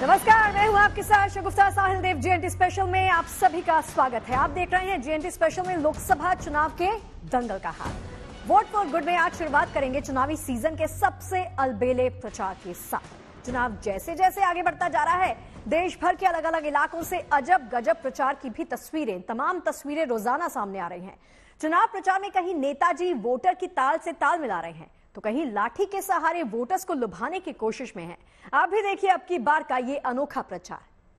नमस्कार, मैं हूं आपके साथ शगुफ्ता साहिल देव। जीएनटी स्पेशल में आप सभी का स्वागत है। आप देख रहे हैं जीएनटी स्पेशल में लोकसभा चुनाव के दंगल का हाल। वोट फॉर गुड में आज शुरुआत करेंगे चुनावी सीजन के सबसे अलबेले प्रचार के साथ। चुनाव जैसे जैसे आगे बढ़ता जा रहा है, देश भर के अलग अलग इलाकों से अजब गजब प्रचार की भी तमाम तस्वीरें रोजाना सामने आ रही हैं। चुनाव प्रचार में कहीं नेताजी वोटर की ताल से ताल मिला रहे हैं, तो कहीं लाठी के सहारे वोटर्स को लुभाने की कोशिश में हैं। आप भी देखिए अब की बार का ये अनोखा प्रचार।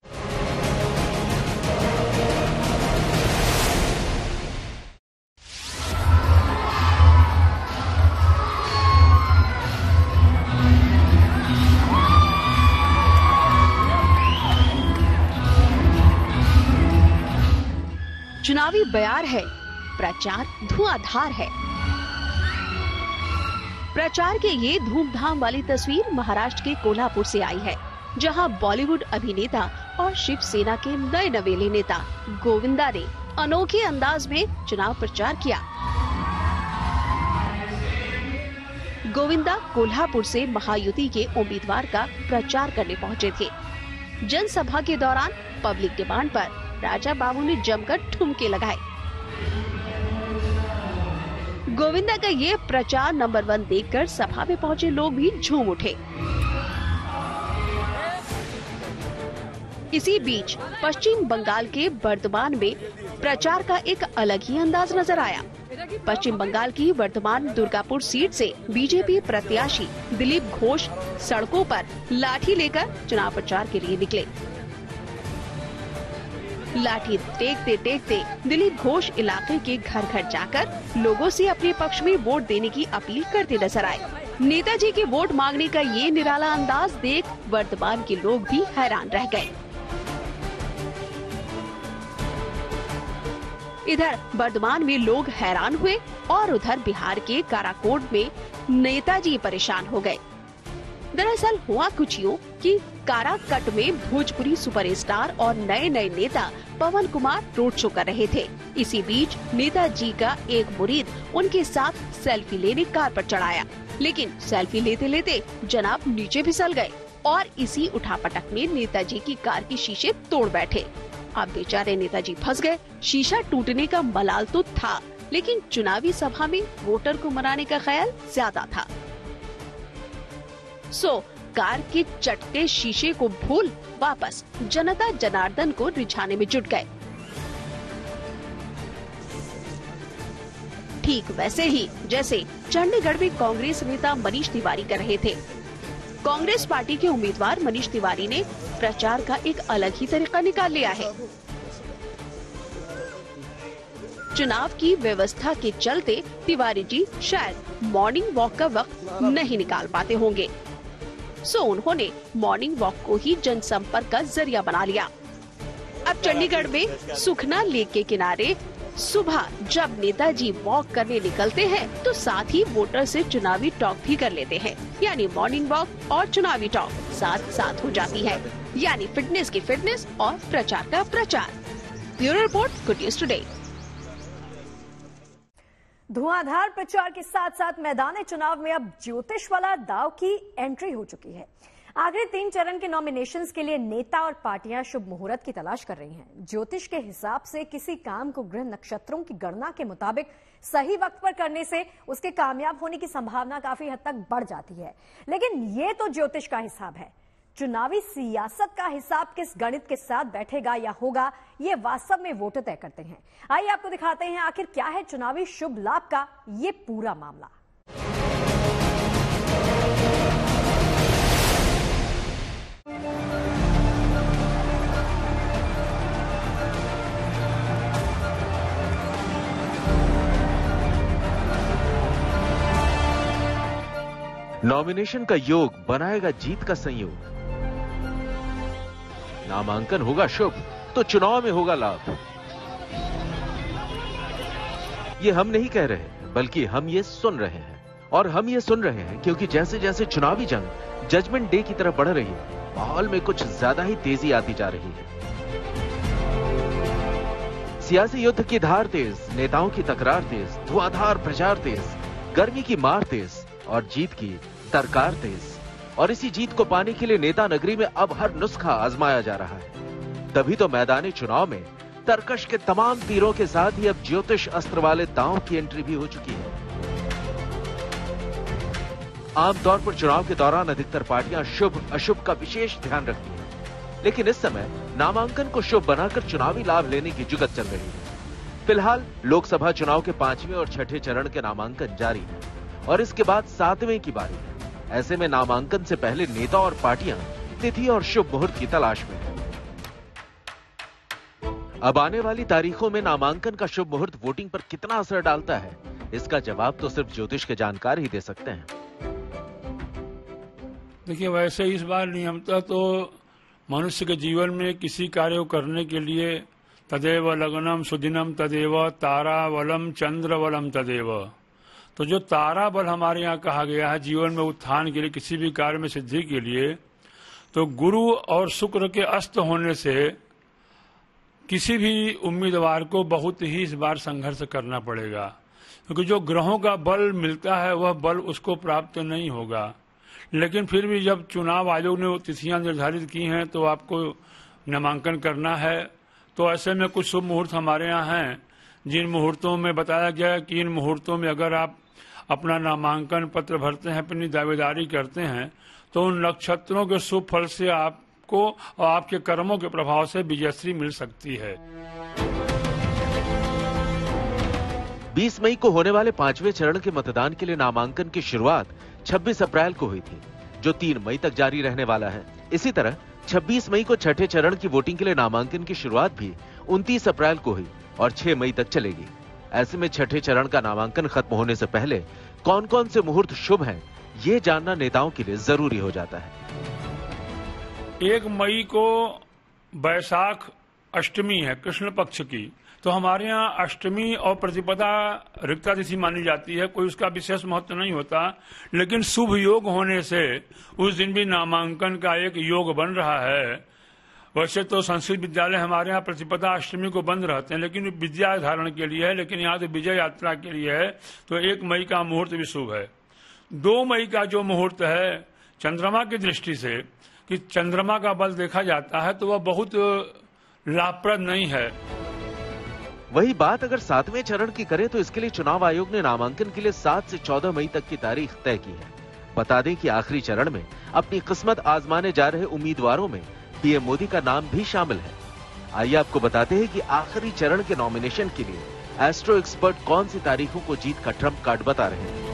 चुनावी बयार है, प्रचार धुआंधार है। प्रचार के ये धूमधाम वाली तस्वीर महाराष्ट्र के कोल्हापुर से आई है, जहां बॉलीवुड अभिनेता और शिवसेना के नए नवेले नेता गोविंदा ने अनोखे अंदाज में चुनाव प्रचार किया। गोविंदा कोल्हापुर से महायुति के उम्मीदवार का प्रचार करने पहुंचे थे। जनसभा के दौरान पब्लिक डिमांड पर राजा बाबू ने जमकर ठुमके लगाए। गोविंदा का ये प्रचार नंबर 1 देखकर सभा में पहुंचे लोग भी झूम उठे। इसी बीच पश्चिम बंगाल के वर्धमान में प्रचार का एक अलग ही अंदाज नजर आया। पश्चिम बंगाल की वर्धमान दुर्गापुर सीट से बीजेपी प्रत्याशी दिलीप घोष सड़कों पर लाठी लेकर चुनाव प्रचार के लिए निकले। लाठी टेकते टेकते दिलीप घोष इलाके के घर घर जाकर लोगों से अपने पक्ष में वोट देने की अपील करते नजर आए। नेताजी के वोट मांगने का ये निराला अंदाज देख वर्धमान के लोग भी हैरान रह गए। इधर वर्धमान में लोग हैरान हुए और उधर बिहार के काराकोट में नेताजी परेशान हो गए। दरअसल हुआ कुछ यूं कि काराकट में भोजपुरी सुपरस्टार और नए नए नेता पवन कुमार रोड शो कर रहे थे। इसी बीच नेताजी का एक मुरीद उनके साथ सेल्फी लेने कार पर चढ़ाया, लेकिन सेल्फी लेते लेते जनाब नीचे फिसल गए और इसी उठापटक में नेताजी की कार के शीशे तोड़ बैठे। अब बेचारे नेताजी फंस गए। शीशा टूटने का मलाल तो था, लेकिन चुनावी सभा में वोटर को मनाने का ख्याल ज्यादा था। कार के चटके शीशे को भूल वापस जनता जनार्दन को रिझाने में जुट गए। ठीक वैसे ही जैसे चंडीगढ़ में कांग्रेस नेता मनीष तिवारी कर रहे थे। कांग्रेस पार्टी के उम्मीदवार मनीष तिवारी ने प्रचार का एक अलग ही तरीका निकाल लिया है। चुनाव की व्यवस्था के चलते तिवारी जी शायद मॉर्निंग वॉक का वक्त नहीं निकाल पाते होंगे, उन्होंने मॉर्निंग वॉक को ही जनसंपर्क का जरिया बना लिया। अब चंडीगढ़ में सुखना लेक के किनारे सुबह जब नेताजी वॉक करने निकलते हैं, तो साथ ही वोटर से चुनावी टॉक भी कर लेते हैं। यानी मॉर्निंग वॉक और चुनावी टॉक साथ साथ हो जाती है। यानी फिटनेस की फिटनेस और प्रचार का प्रचार। Bureau report, good news today. धुआंधार प्रचार के साथ साथ मैदान चुनाव में अब ज्योतिष वाला दाव की एंट्री हो चुकी है। आखिरी 3 चरण के नॉमिनेशंस के लिए नेता और पार्टियां शुभ मुहूर्त की तलाश कर रही हैं। ज्योतिष के हिसाब से किसी काम को ग्रह नक्षत्रों की गणना के मुताबिक सही वक्त पर करने से उसके कामयाब होने की संभावना काफी हद तक बढ़ जाती है। लेकिन ये तो ज्योतिष का हिसाब है। चुनावी सियासत का हिसाब किस गणित के साथ बैठेगा या होगा, ये वास्तव में वोटर तय करते हैं। आइए आपको दिखाते हैं आखिर क्या है चुनावी शुभ लाभ का ये पूरा मामला। नॉमिनेशन का योग बनाएगा जीत का संयोग। नामांकन होगा शुभ तो चुनाव में होगा लाभ। ये हम नहीं कह रहे, बल्कि हम ये सुन रहे हैं। और हम ये सुन रहे हैं क्योंकि जैसे जैसे चुनावी जंग जजमेंट डे की तरफ बढ़ रही है, माहौल में कुछ ज्यादा ही तेजी आती जा रही है। सियासी युद्ध की धार तेज, नेताओं की तकरार तेज, धुआंधार प्रचार तेज, गर्मी की मार तेज और जीत की तरकार तेज। और इसी जीत को पाने के लिए नेता नगरी में अब हर नुस्खा आजमाया जा रहा है। तभी तो मैदानी चुनाव में तरकश के तमाम तीरों के साथ ही अब ज्योतिष अस्त्र वाले दांव की एंट्री भी हो चुकी है। आमतौर पर चुनाव के दौरान अधिकतर पार्टियां शुभ अशुभ का विशेष ध्यान रखती हैं, लेकिन इस समय नामांकन को शुभ बनाकर चुनावी लाभ लेने की जुगत चल रही है। फिलहाल लोकसभा चुनाव के 5वें और 6ठे चरण के नामांकन जारी है और इसके बाद 7वें की बारी है। ऐसे में नामांकन से पहले नेता और पार्टियां तिथि और शुभ मुहूर्त की तलाश में हैं। अब आने वाली तारीखों में नामांकन का शुभ मुहूर्त वोटिंग पर कितना असर डालता है, इसका जवाब तो सिर्फ ज्योतिष के जानकार ही दे सकते हैं। देखिए, वैसे इस बार नियमतः तो मनुष्य के जीवन में किसी कार्य को करने के लिए तदेव लग्नम सुदिनम तदेव तारावलम चंद्रवलम तदेव, तो जो तारा बल हमारे यहाँ कहा गया है जीवन में उत्थान के लिए, किसी भी कार्य में सिद्धि के लिए, तो गुरु और शुक्र के अस्त होने से किसी भी उम्मीदवार को बहुत ही इस बार संघर्ष करना पड़ेगा, क्योंकि जो ग्रहों का बल मिलता है वह बल उसको प्राप्त नहीं होगा। लेकिन फिर भी जब चुनाव आयोग ने वो तिथियां निर्धारित की हैं तो आपको नामांकन करना है, तो ऐसे में कुछ शुभ मुहूर्त हमारे यहाँ हैं जिन मुहूर्तों में बताया गया है कि इन मुहूर्तों में अगर आप अपना नामांकन पत्र भरते हैं, अपनी दावेदारी करते हैं, तो उन नक्षत्रों के शुभ फल से आपको और आपके कर्मों के प्रभाव से विजयश्री मिल सकती है। 20 मई को होने वाले 5वें चरण के मतदान के लिए नामांकन की शुरुआत 26 अप्रैल को हुई थी, जो 3 मई तक जारी रहने वाला है। इसी तरह 26 मई को 6ठे चरण की वोटिंग के लिए नामांकन की शुरुआत भी 29 अप्रैल को हुई और 6 मई तक चलेगी। ऐसे में 6ठे चरण का नामांकन खत्म होने से पहले कौन कौन से मुहूर्त शुभ हैं, ये जानना नेताओं के लिए जरूरी हो जाता है। 1 मई को बैसाख अष्टमी है कृष्ण पक्ष की, तो हमारे यहाँ अष्टमी और प्रतिपदा रिक्ता तिथि मानी जाती है, कोई उसका विशेष महत्व नहीं होता, लेकिन शुभ योग होने से उस दिन भी नामांकन का एक योग बन रहा है। वैसे तो संस्कृत विद्यालय हमारे यहाँ प्रतिपदा अष्टमी को बंद रहते हैं, लेकिन विद्या धारण के लिए है, लेकिन यहाँ तो विजय यात्रा के लिए है, तो 1 मई का मुहूर्त भी शुभ है। 2 मई का जो मुहूर्त है चंद्रमा की दृष्टि से, कि चंद्रमा का बल देखा जाता है, तो वह बहुत लाभप्रद नहीं है। वही बात अगर 7वें चरण की करें तो इसके लिए चुनाव आयोग ने नामांकन के लिए 7 से 14 मई तक की तारीख तय की है। बता दें कि आखिरी चरण में अपनी किस्मत आजमाने जा रहे उम्मीदवारों में पीएम मोदी का नाम भी शामिल है। आइए आपको बताते हैं कि आखिरी चरण के नॉमिनेशन के लिए एस्ट्रो एक्सपर्ट कौन सी तारीखों को जीत का ट्रम्प कार्ड बता रहे हैं।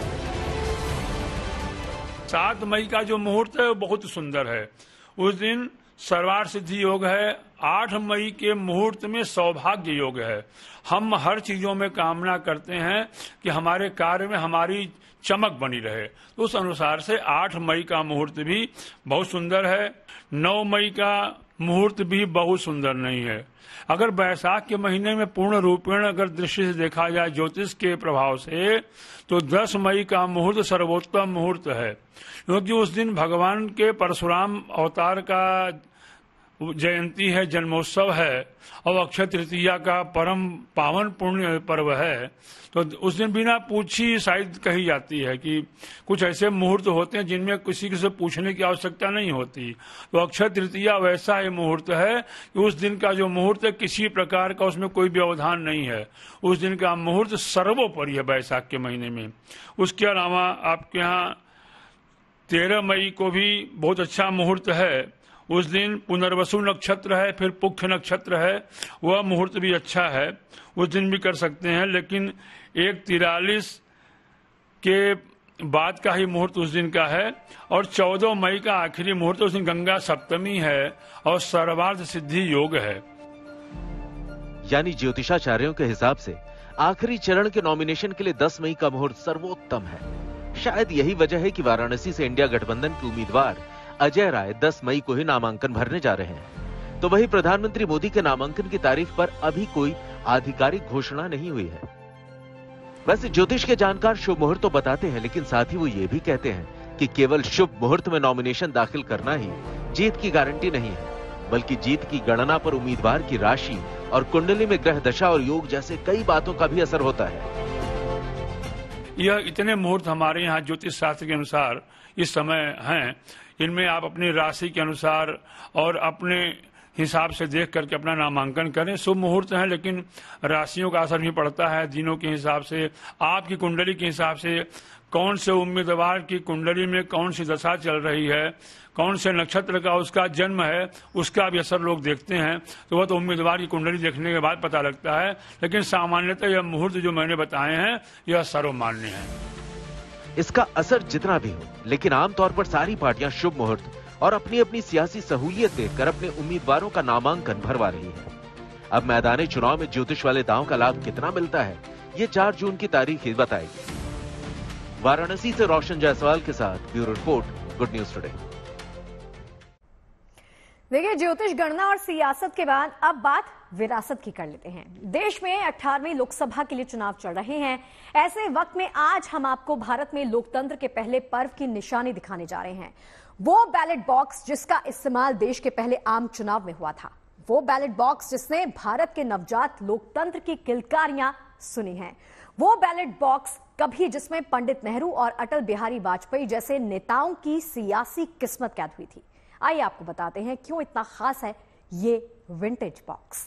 7 मई का जो मुहूर्त है वो बहुत सुंदर है। उस दिन सर्वार्थ सिद्धि योग है। 8 मई के मुहूर्त में सौभाग्य योग है। हम हर चीजों में कामना करते हैं कि हमारे कार्य में हमारी चमक बनी रहे, तो उस अनुसार से 8 मई का मुहूर्त भी बहुत सुंदर है। 9 मई का मुहूर्त भी बहुत सुंदर नहीं है। अगर बैसाख के महीने में पूर्ण रूपेण अगर दृष्टि से देखा जाए ज्योतिष के प्रभाव से, तो 10 मई का मुहूर्त सर्वोत्तम मुहूर्त है, क्योंकि उस दिन भगवान के परशुराम अवतार का जयंती है, जन्मोत्सव है, और अक्षय तृतीया का परम पावन पुण्य पर्व है। तो उस दिन बिना पूछी शायद कही जाती है कि कुछ ऐसे मुहूर्त होते हैं जिनमें किसी से पूछने की आवश्यकता नहीं होती। तो अक्षय तृतीया वैसा ही मुहूर्त है कि उस दिन का जो मुहूर्त है किसी प्रकार का उसमें कोई व्यवधान नहीं है। उस दिन का मुहूर्त सर्वोपरि है बैसाख के महीने में। उसके अलावा आपके यहाँ 13 मई को भी बहुत अच्छा मुहूर्त है। उस दिन पुनर्वसु नक्षत्र है, फिर पुख्य नक्षत्र है, वह मुहूर्त भी अच्छा है, उस दिन भी कर सकते हैं। लेकिन 1:43 के बाद का ही मुहूर्त उस दिन का है, और 14 मई का आखिरी मुहूर्त, उस दिन गंगा सप्तमी है और सर्वार्थ सिद्धि योग है। यानी ज्योतिषाचार्यों के हिसाब से आखिरी चरण के नॉमिनेशन के लिए 10 मई का मुहूर्त सर्वोत्तम है। शायद यही वजह है कि वाराणसी से इंडिया गठबंधन के उम्मीदवार अजय राय 10 मई को ही नामांकन भरने जा रहे हैं। तो वही प्रधानमंत्री मोदी के नामांकन की तारीख पर अभी कोई आधिकारिक घोषणा नहीं हुई है। वैसे ज्योतिष के जानकार शुभ मुहूर्त तो बताते हैं, लेकिन साथ ही वो ये भी कहते हैं कि केवल शुभ मुहूर्त में नॉमिनेशन दाखिल करना ही जीत की गारंटी नहीं है, बल्कि जीत की गणना पर उम्मीदवार की राशि और कुंडली में ग्रह दशा और योग जैसे कई बातों का भी असर होता है। यह इतने मुहूर्त हमारे यहाँ ज्योतिष शास्त्र के अनुसार इस समय हैं, इनमें आप अपनी राशि के अनुसार और अपने हिसाब से देख करके अपना नामांकन करें। शुभ मुहूर्त है, लेकिन राशियों का असर भी पड़ता है, दिनों के हिसाब से, आपकी कुंडली के हिसाब से, कौन से उम्मीदवार की कुंडली में कौन सी दशा चल रही है, कौन से नक्षत्र का उसका जन्म है, उसका भी असर लोग देखते हैं। तो वह तो उम्मीदवार की कुंडली देखने के बाद पता लगता है, लेकिन सामान्यतः यह मुहूर्त जो मैंने बताए हैं यह सर्वमान्य है। इसका असर जितना भी हो, लेकिन आमतौर पर सारी पार्टियां शुभ मुहूर्त और अपनी अपनी सियासी सहूलियत देखकर अपने उम्मीदवारों का नामांकन भरवा रही है। अब मैदानी चुनाव में ज्योतिष वाले दांव का लाभ कितना मिलता है, ये 4 जून की तारीख ही बताएगी। वाराणसी से रोशन जायसवाल के साथ bureau report, good news today. देखिए, ज्योतिष गणना और सियासत के बाद अब बात विरासत की कर लेते हैं। देश में 18वीं लोकसभा के लिए चुनाव चल रहे हैं। ऐसे वक्त में आज हम आपको भारत में लोकतंत्र के पहले पर्व की निशानी दिखाने जा रहे हैं। वो बैलेट बॉक्स जिसका इस्तेमाल देश के पहले आम चुनाव में हुआ था, वो बैलेट बॉक्स जिसने भारत के नवजात लोकतंत्र की किलकारियां सुनी हैं, वो बैलेट बॉक्स कभी जिसमें पंडित नेहरू और अटल बिहारी वाजपेयी जैसे नेताओं की सियासी किस्मत कैद हुई थी। आइए आपको बताते हैं क्यों इतना खास है ये विंटेज बॉक्स।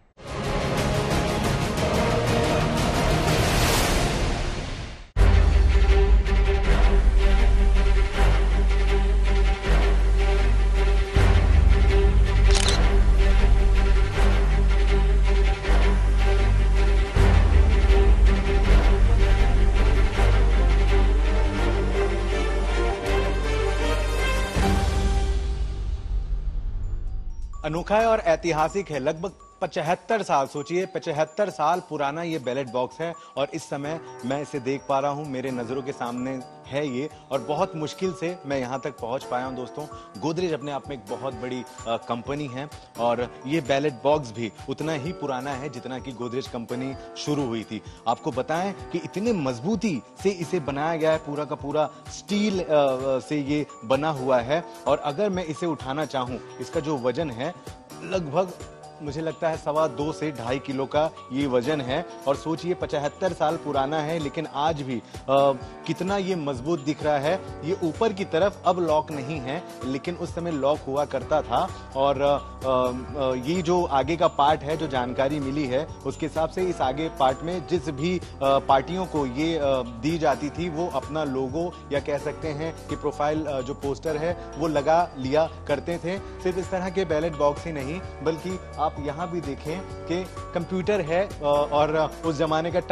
अनोखा है और ऐतिहासिक है। लगभग 75 साल, सोचिए 75 साल पुराना ये बैलेट बॉक्स है और इस समय मैं इसे देख पा रहा हूं, मेरे नजरों के सामने है ये, और बहुत मुश्किल से मैं यहां तक पहुंच पाया हूं। दोस्तों, गोदरेज अपने आप में एक बहुत बड़ी कंपनी है और ये बैलेट बॉक्स भी उतना ही पुराना है जितना कि गोदरेज कंपनी शुरू हुई थी। आपको बताएं कि इतने मजबूती से इसे बनाया गया है, पूरा का पूरा स्टील से ये बना हुआ है। और अगर मैं इसे उठाना चाहूं, इसका जो वजन है लगभग मुझे लगता है 2.25 से 2.5 किलो का ये वजन है। और सोचिए 75 साल पुराना है, लेकिन आज भी कितना ये मजबूत दिख रहा है। ये ऊपर की तरफ अब लॉक नहीं है, लेकिन उस समय लॉक हुआ करता था। और ये जो आगे का पार्ट है, जो जानकारी मिली है उसके हिसाब से इस आगे पार्ट में जिस भी पार्टियों को ये दी जाती थी, वो अपना लोगो या कह सकते हैं कि प्रोफाइल जो पोस्टर है वो लगा लिया करते थे। सिर्फ इस तरह के बैलेट बॉक्स ही नहीं, बल्कि आप यहाँ भी देखें कि कंप्यूटर है और उस जमाने का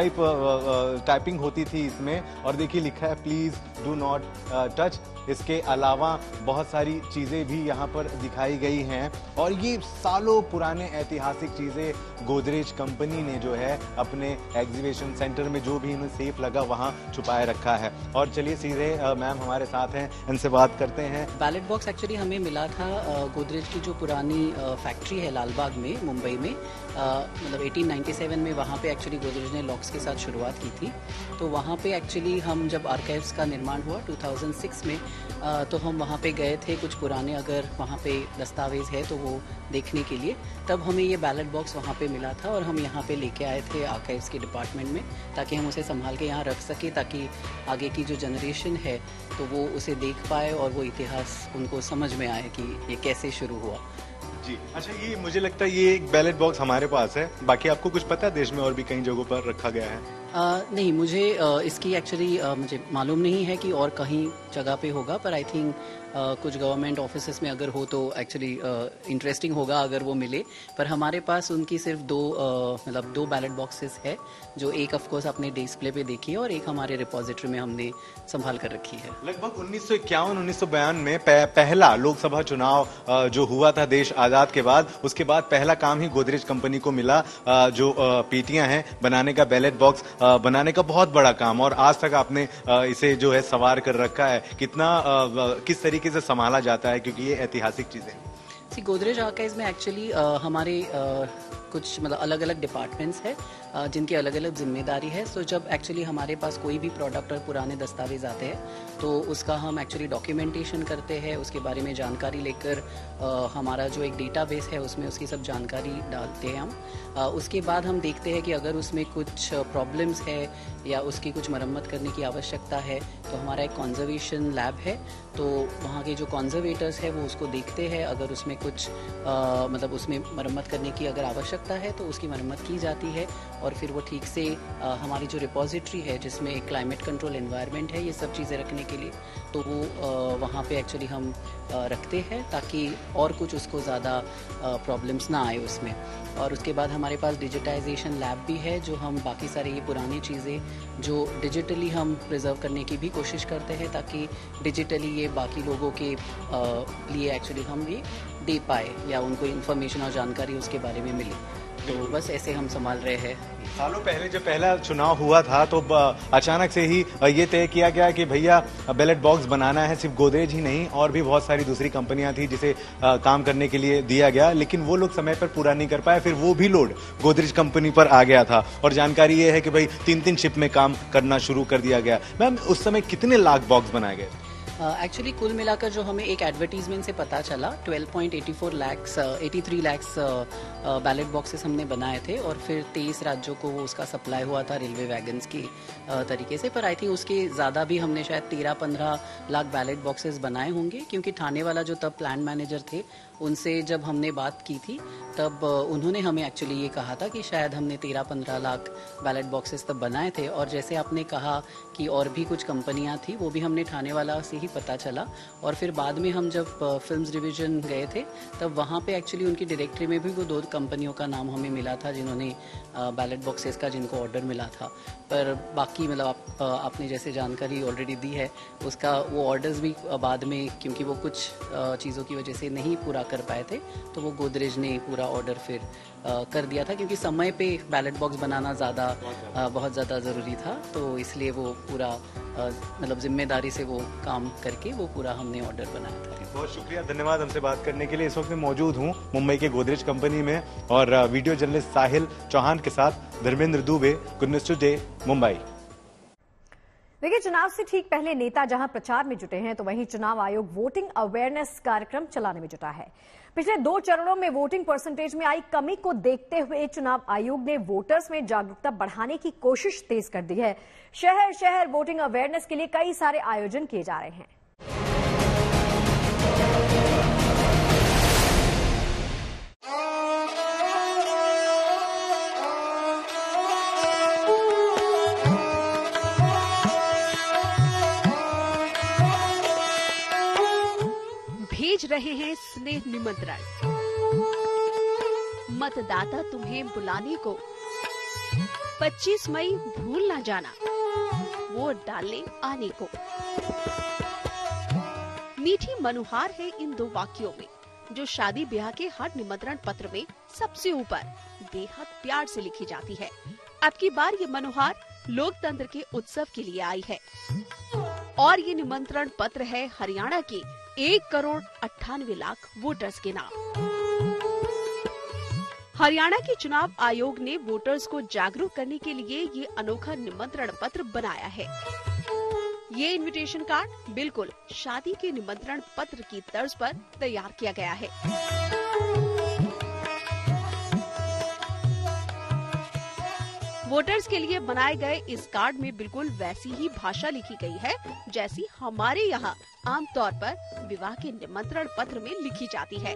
टाइपिंग होती थी इसमें। और देखिए लिखा है प्लीज डू नॉट टच। इसके अलावा बहुत सारी चीजें भी यहाँ पर दिखाई गई हैं और ये सालों पुराने ऐतिहासिक चीजें गोदरेज कंपनी ने जो है अपने एग्जीबिशन सेंटर में जो भी इन्हें सेफ लगा वहाँ छुपाए रखा है। और चलिए सीधे मैम हमारे साथ हैं, इनसे बात करते हैं। बैलेट बॉक्स एक्चुअली हमें मिला था गोदरेज की जो पुरानी फैक्ट्री है लालबाग में, मुंबई में, मतलब 1897 में वहाँ पे एक्चुअली गोदरेज ने लॉक्स के साथ शुरुआत की थी। तो वहाँ पे एक्चुअली हम जब आर्काइव्स का निर्माण हुआ 2006 में, तो हम वहाँ पे गए थे, कुछ पुराने अगर वहाँ पे दस्तावेज है तो वो देखने के लिए। तब हमें ये बैलेट बॉक्स वहाँ पे मिला था और हम यहाँ पे लेके आए थे आर्काइव्स के डिपार्टमेंट में, ताकि हम उसे संभाल के यहाँ रख सके, ताकि आगे की जो जनरेशन है तो वो उसे देख पाए और वो इतिहास उनको समझ में आए कि ये कैसे शुरू हुआ। जी अच्छा, ये मुझे लगता है ये एक बैलेट बॉक्स हमारे पास है, बाकी आपको कुछ पता है देश में और भी कई जगहों पर रखा गया है? नहीं, मुझे इसकी एक्चुअली मुझे मालूम नहीं है कि और कहीं जगह पे होगा, पर आई थिंक कुछ गवर्नमेंट ऑफिसेस में अगर हो तो एक्चुअली इंटरेस्टिंग होगा अगर वो मिले। पर हमारे पास उनकी सिर्फ दो बैलेट बॉक्सेस है, जो एक ऑफ कोर्स अपने डिस्प्ले पे देखी है और एक हमारे रिपोजिटरी में हमने संभाल कर रखी है। लगभग 1951-1952 में पहला लोकसभा चुनाव जो हुआ था देश आजाद के बाद, उसके बाद पहला काम ही गोदरेज कंपनी को मिला, जो पेटियां हैं बनाने का, बैलेट बॉक्स बनाने का बहुत बड़ा काम। और आज तक आपने इसे जो है संवार कर रखा है। किस तरीके से संभाला जाता है, क्योंकि ये ऐतिहासिक चीजें? गोदरेज आर्काइव्स में एक्चुअली हमारे कुछ मतलब अलग अलग डिपार्टमेंट्स है जिनकी अलग अलग जिम्मेदारी है। सो जब एक्चुअली हमारे पास कोई भी प्रोडक्ट और पुराने दस्तावेज आते हैं तो उसका हम एक्चुअली डॉक्यूमेंटेशन करते हैं, उसके बारे में जानकारी लेकर हमारा जो एक डेटाबेस है उसमें उसकी सब जानकारी डालते हैं हम। उसके बाद हम देखते हैं कि अगर उसमें कुछ प्रॉब्लम्स है या उसकी कुछ मरम्मत करने की आवश्यकता है तो हमारा एक कंजर्वेशन लैब है, तो वहाँ के जो कंजर्वेटर्स है वो उसको देखते हैं। अगर उसमें कुछ मतलब उसमें मरम्मत करने की अगर आवश्यकता है तो उसकी मरम्मत की जाती है और फिर वो ठीक से हमारी जो रिपोजिटरी है जिसमें एक क्लाइमेट कंट्रोल एनवायरनमेंट है ये सब चीज़ें रखने के लिए, तो वो वहाँ पे एक्चुअली हम रखते हैं ताकि और कुछ उसको ज़्यादा प्रॉब्लम्स ना आए उसमें। और उसके बाद हमारे पास डिजिटाइजेशन लैब भी है जो हम बाकी सारे ये पुरानी चीज़ें जो डिजिटली हम प्रिजर्व करने की भी कोशिश करते हैं ताकि डिजिटली ये बाकी लोगों के लिए एक्चुअली हम ये दे पाए या उनको इन्फॉर्मेशन और जानकारी उसके बारे में मिले। तो बस ऐसे हम संभाल रहे हैं। सालों पहले जब पहला चुनाव हुआ था तो अचानक से ही ये तय किया गया कि भैया बैलेट बॉक्स बनाना है। सिर्फ गोदरेज ही नहीं और भी बहुत सारी दूसरी कंपनियां थी जिसे काम करने के लिए दिया गया, लेकिन वो लोग समय पर पूरा नहीं कर पाए। फिर वो भी लोड गोदरेज कंपनी पर आ गया था और जानकारी ये है कि भाई 3-3 शिफ्ट में काम करना शुरू कर दिया गया। मैम, उस समय कितने लाख बॉक्स बनाए गए? एक्चुअली कुल मिलाकर जो हमें एक एडवर्टीजमेंट से पता चला 83 लाख बैलेट बॉक्सेस हमने बनाए थे और फिर 23 राज्यों को वो उसका सप्लाई हुआ था रेलवे वैगन्स की तरीके से। पर आई थिंक उसके ज़्यादा भी हमने शायद 13-15 लाख बैलेट बॉक्सेस बनाए होंगे, क्योंकि थाने वाला जो तब प्लान मैनेजर थे उनसे जब हमने बात की थी तब उन्होंने हमें एक्चुअली ये कहा था कि शायद हमने 13-15 लाख बैलेट बॉक्सेस तब बनाए थे। और जैसे आपने कहा कि और भी कुछ कंपनियां थी वो भी हमने थाने वाला से ही पता चला और फिर बाद में हम जब फिल्म्स डिवीजन गए थे तब वहाँ पे एक्चुअली उनकी डायरेक्टरी में भी वो 2 कंपनियों का नाम हमें मिला था जिन्होंने बैलेट बॉक्सेस का जिनको ऑर्डर मिला था। पर बाकी मतलब आपने जैसे जानकारी ऑलरेडी दी है उसका वो ऑर्डर्स भी बाद में क्योंकि वो कुछ चीज़ों की वजह से नहीं पूरा कर पाए थे तो वो गोदरेज ने पूरा ऑर्डर फिर कर दिया था, क्योंकि समय पे बैलेट बॉक्स बनाना बहुत ज़्यादा ज़रूरी था। तो इसलिए वो पूरा मतलब जिम्मेदारी से वो काम करके वो पूरा हमने ऑर्डर बनाया था। बहुत शुक्रिया, धन्यवाद हमसे बात करने के लिए। इस वक्त मैं मौजूद हूँ मुंबई के गोदरेज कंपनी में और वीडियो जर्नलिस्ट साहिल चौहान के साथ Dharmendra Dubey, good news today, Mumbai. देखिए, चुनाव से ठीक पहले नेता जहां प्रचार में जुटे हैं तो वहीं चुनाव आयोग वोटिंग अवेयरनेस कार्यक्रम चलाने में जुटा है। पिछले 2 चरणों में वोटिंग परसेंटेज में आई कमी को देखते हुए चुनाव आयोग ने वोटर्स में जागरूकता बढ़ाने की कोशिश तेज कर दी है। शहर शहर वोटिंग अवेयरनेस के लिए कई सारे आयोजन किए जा रहे हैं। भेज रहे हैं स्नेह निमंत्रण, मतदाता तुम्हें बुलाने को। 25 मई भूल ना जाना, वोट डालने आने को। मीठी मनुहार है इन 2 वाक्यों में जो शादी ब्याह के हर निमंत्रण पत्र में सबसे ऊपर बेहद प्यार से लिखी जाती है। अब की बार ये मनुहार लोकतंत्र के उत्सव के लिए आई है और ये निमंत्रण पत्र है हरियाणा के 1,98,00,000 वोटर्स के नाम। हरियाणा के चुनाव आयोग ने वोटर्स को जागरूक करने के लिए ये अनोखा निमंत्रण पत्र बनाया है। ये इनविटेशन कार्ड बिल्कुल शादी के निमंत्रण पत्र की तर्ज पर तैयार किया गया है। वोटर्स के लिए बनाए गए इस कार्ड में बिल्कुल वैसी ही भाषा लिखी गई है जैसी हमारे यहाँ आमतौर पर विवाह के निमंत्रण पत्र में लिखी जाती है।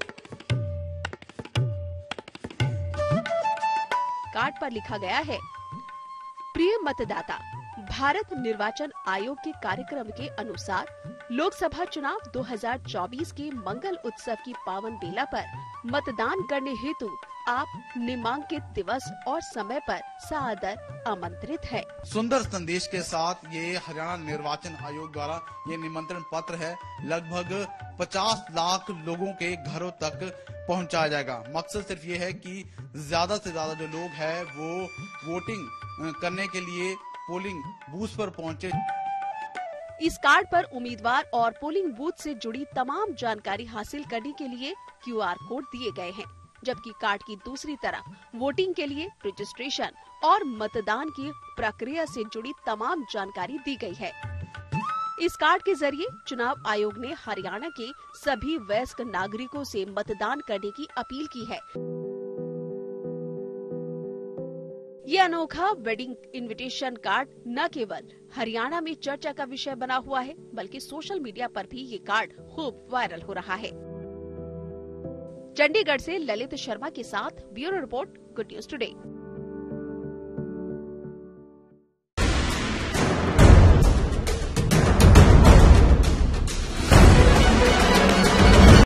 कार्ड पर लिखा गया है, प्रिय मतदाता, भारत निर्वाचन आयोग के कार्यक्रम के अनुसार लोकसभा चुनाव 2024 के मंगल उत्सव की पावन बेला पर मतदान करने हेतु आप नामांकित दिवस और समय पर सादर आमंत्रित है। सुंदर संदेश के साथ ये हरियाणा निर्वाचन आयोग द्वारा ये निमंत्रण पत्र है लगभग 50 लाख लोगों के घरों तक पहुंचाया जाएगा। मकसद सिर्फ ये है कि ज्यादा से ज्यादा जो लोग हैं वो वोटिंग करने के लिए पोलिंग बूथ पर पहुंचे। इस कार्ड पर उम्मीदवार और पोलिंग बूथ से जुड़ी तमाम जानकारी हासिल करने के लिए QR कोड दिए गए हैं। जबकि कार्ड की दूसरी तरफ वोटिंग के लिए रजिस्ट्रेशन और मतदान की प्रक्रिया से जुड़ी तमाम जानकारी दी गई है। इस कार्ड के जरिए चुनाव आयोग ने हरियाणा के सभी वयस्क नागरिकों से मतदान करने की अपील की है। ये अनोखा वेडिंग इनविटेशन कार्ड न केवल हरियाणा में चर्चा का विषय बना हुआ है, बल्कि सोशल मीडिया पर भी ये कार्ड खूब वायरल हो रहा है। चंडीगढ़ से ललित शर्मा के साथ bureau report, good news today.